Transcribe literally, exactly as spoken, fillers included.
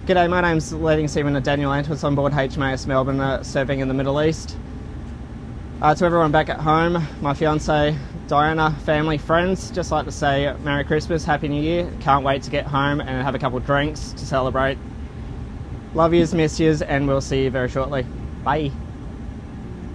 G'day, my name's Leading Seaman Daniel Antwis on board H M A S Melbourne, uh, serving in the Middle East. Uh, to everyone back at home, my fiancée, Diana, family, friends, just like to say Merry Christmas, Happy New Year. Can't wait to get home and have a couple of drinks to celebrate. Love yous, miss yous, and we'll see you very shortly. Bye.